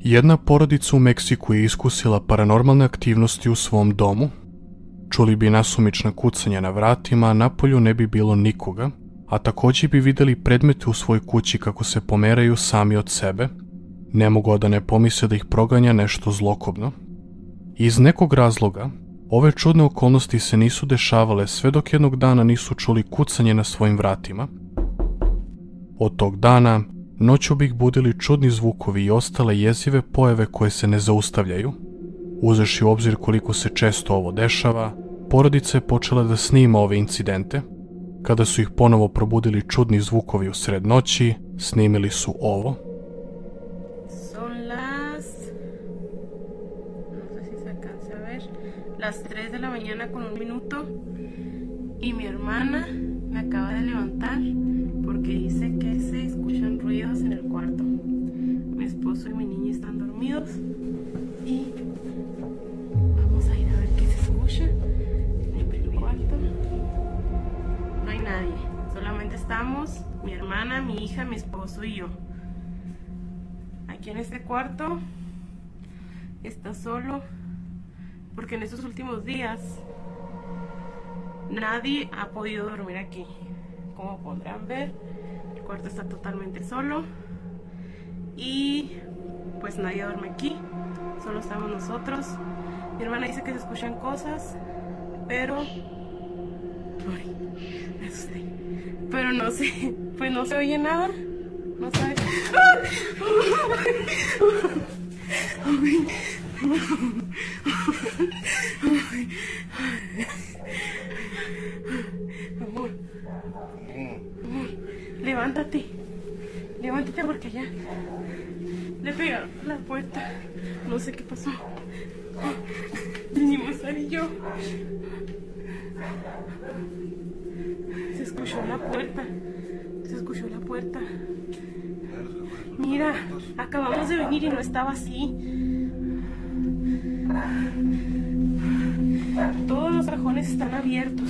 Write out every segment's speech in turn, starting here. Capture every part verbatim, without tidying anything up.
Jedna porodica u Meksiku je iskusila paranormalne aktivnosti u svom domu. Čuli bi nasumična kucanja na vratima, a napolju ne bi bilo nikoga, a također bi vidjeli predmete u svojoj kući kako se pomeraju sami od sebe. Ne mogu da ne pomisle da ih proganja nešto zlokobno. Iz nekog razloga, ove čudne okolnosti se nisu dešavale sve dok jednog dana nisu čuli kucanje na svojim vratima. Od tog dana, noću bi ih budili čudni zvukovi i ostale jezive pojave koje se ne zaustavljaju. Uzevši u obzir koliko se često ovo dešava, porodica je počela da snima ove incidente. Kada su ih ponovo probudili čudni zvukovi u sred noći, snimili su ovo. Son las... no sé si se alcanza a ver, las tres de la mañana con un minuto y mi hermana me acaba de levantar porque dice que se escuchan ruidos en el cuarto. Mi esposo y mi niña están dormidos y vamos a ir a ver qué se escucha en el cuarto. No hay nadie, solamente estamos mi hermana, mi hija, mi esposo y yo. Aquí en este cuarto está solo porque en estos últimos días nadie ha podido dormir aquí. Como podrán ver, el cuarto está totalmente solo y pues nadie duerme aquí, solo estamos nosotros. Mi hermana dice que se escuchan cosas, pero ay, me asusté. Pero no sé, pues no se oye nada, no sabe. Amor, amor, levántate, levántate porque ya le pegaron a la puerta, no sé qué pasó. Venimos Sara y yo. Se escuchó la puerta, se escuchó la puerta. Mira, acabamos de venir y no estaba así. Todos los cajones están abiertos.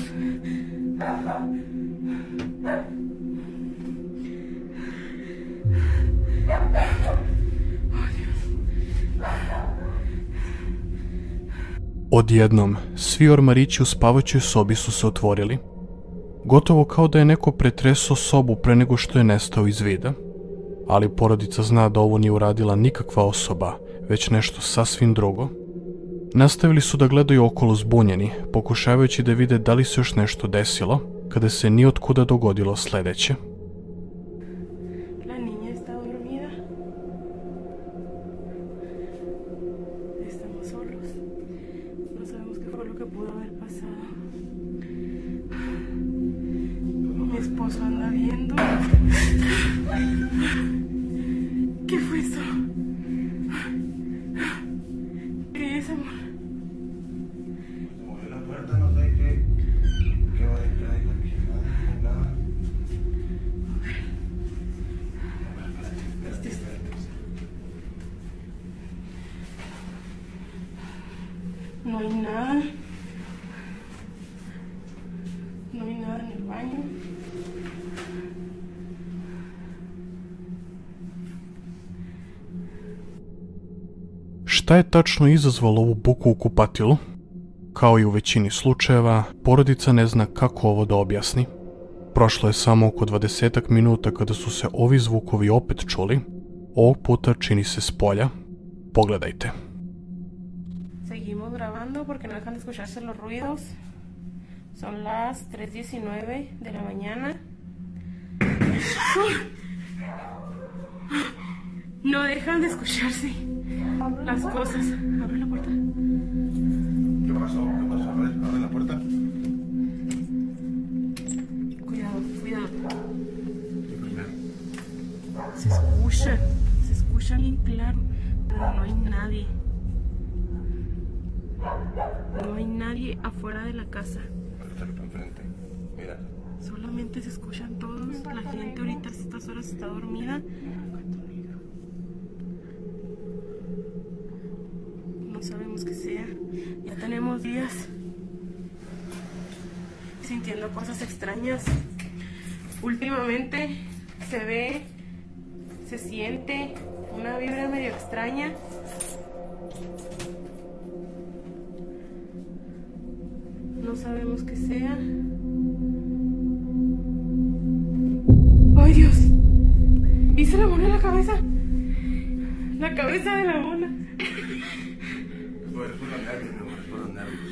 Odjednom, svi ormarići u spavaćoj sobi su se otvorili. Gotovo kao da je neko pretresao sobu pre nego što je nestao iz vida. Ali porodica zna da ovo nije uradila nikakva osoba, već nešto sasvim drugo. Nastavili su da gledaju okolo zbunjeni, pokušavajući da vide da li se još nešto desilo, kada se ni od kuda dogodilo sledeće. La niña está dormida. Estamos solos. No sabemos qué fue lo que pudo haber pasado. Mi esposo anda viendo. ¿Qué fue eso? ¿Qué es, amor? Se movió la puerta, no sé qué. ¿Qué va a entrar ahí la piscina? Nada. No hay nada. No hay nada en el baño. Šta je tačno izazvalo ovu buku u kupatilu? Kao i u većini slučajeva, porodica ne zna kako ovo da objasni. Prošlo je samo oko dvadesetak minuta kada su se ovi zvukovi opet čuli. Ovog puta čini se s polja. Pogledajte. Seguimos grabando porque no dejan de escucharse los ruidos. Son las tres diecinueve de la mañana. No dejan de escucharse las cosas. Abre la puerta. ¿Qué pasó? ¿Qué pasó? A ver, abre la puerta. Cuidado, cuidado. ¿Qué primero? Se escucha, se escucha bien claro, pero no hay nadie. No hay nadie afuera de la casa. Está para enfrente. Mira. Solamente se escuchan todos. La gente ahorita a estas horas está dormida. No sabemos qué sea. Ya tenemos días sintiendo cosas extrañas. Últimamente se ve se siente una vibra medio extraña. No sabemos qué sea. ¡Ay, Dios! ¿Viste la mona en la cabeza? La cabeza de la mona. Pues por los nervios, mi amor, es por los nervios.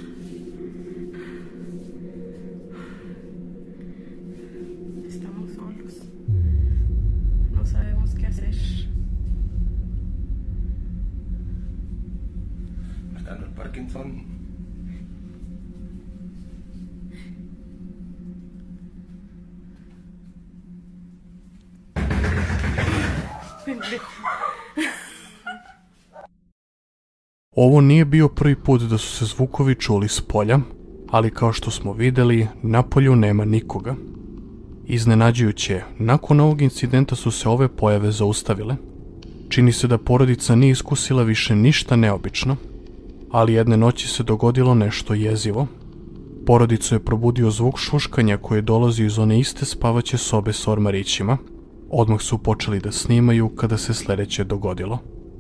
Estamos solos. No sabemos qué hacer. Me está dando el Parkinson. Pendejo. Ovo nije bio prvi put da su se zvukovi čuli s polja, ali kao što smo vidjeli, na polju nema nikoga. Iznenađujuće je, nakon ovog incidenta su se ove pojave zaustavile. Čini se da porodica nije iskusila više ništa neobično, ali jedne noći se dogodilo nešto jezivo. Porodicu je probudio zvuk šuškanja koji dolazi iz one iste spavaće sobe s ormarićima. Odmah su počeli da snimaju kada se sljedeće dogodilo.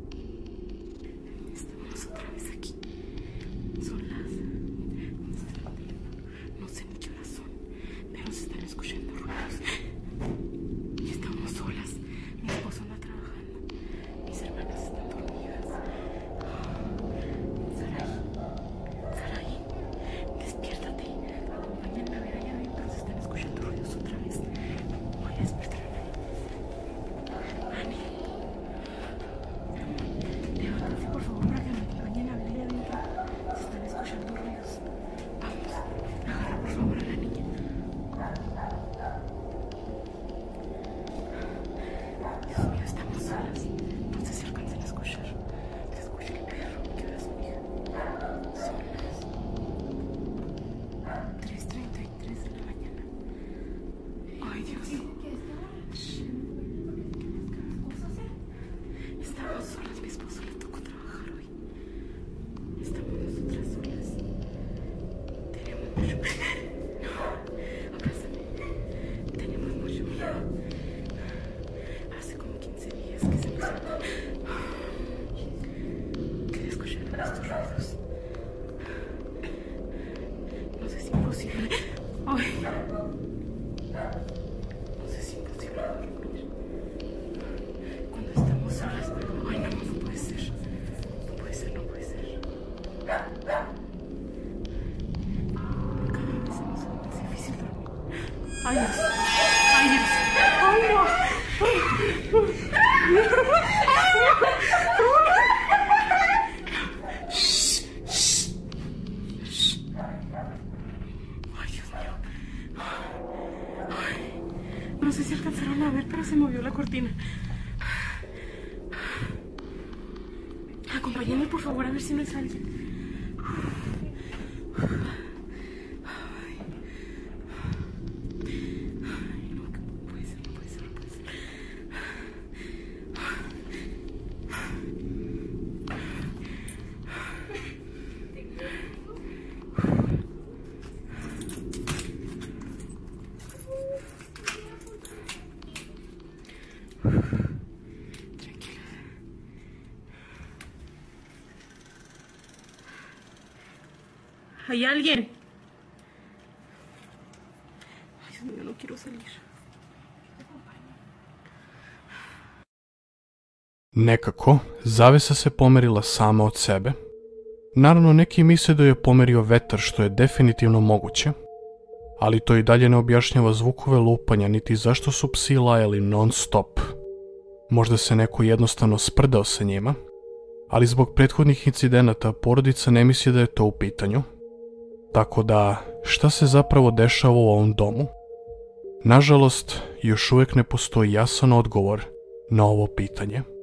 Ay, Dios. Ay, Dios. Ay, no. Shh, shh, shh. Ay, Dios mío. Ay. No sé si alcanzaron a ver, pero se movió la cortina. Acompáñenme, por favor, a ver si no es alguien. ¿Hay alguien? Ay, Dios mío, no quiero salir. Nekako, zavesa se pomerila sama od sebe. Naravno, neki misle da je pomerio vetar, što je definitivno moguće, ali to i dalje ne objašnjava zvukove lupanja, niti zašto su psi lajali non stop. Možda se neko jednostavno sprdao sa njima, ali zbog prethodnih incidenata porodica ne misli da je to u pitanju. Tako da, šta se zapravo dešava u ovom domu? Nažalost, još uvijek ne postoji jasan odgovor na ovo pitanje.